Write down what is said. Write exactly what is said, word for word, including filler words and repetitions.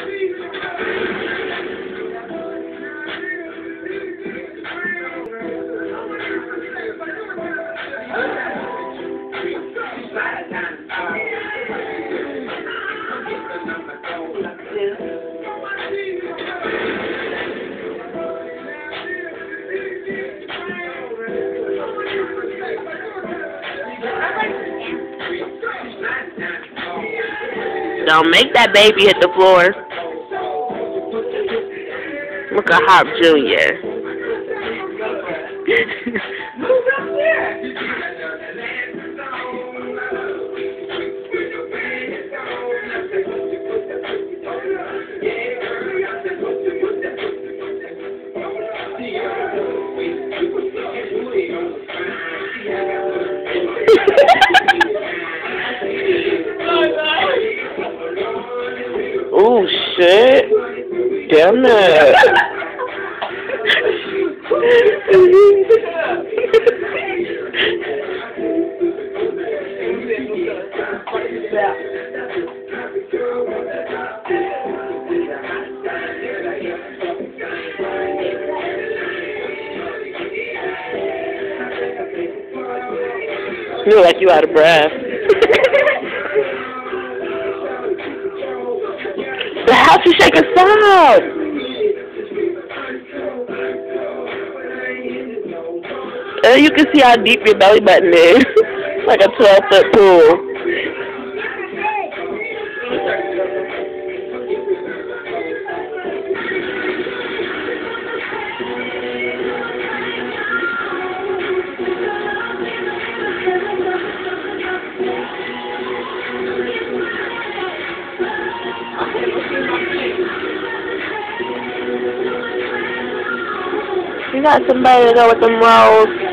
Don't make that baby hit the floor. Look at Hop Junior Oh shit! Damn it! You look like you out of breath. How'd you shake a stop? Uh, you can see how deep your belly button is. Like a twelve foot pool. You got somebody to go with them rolls.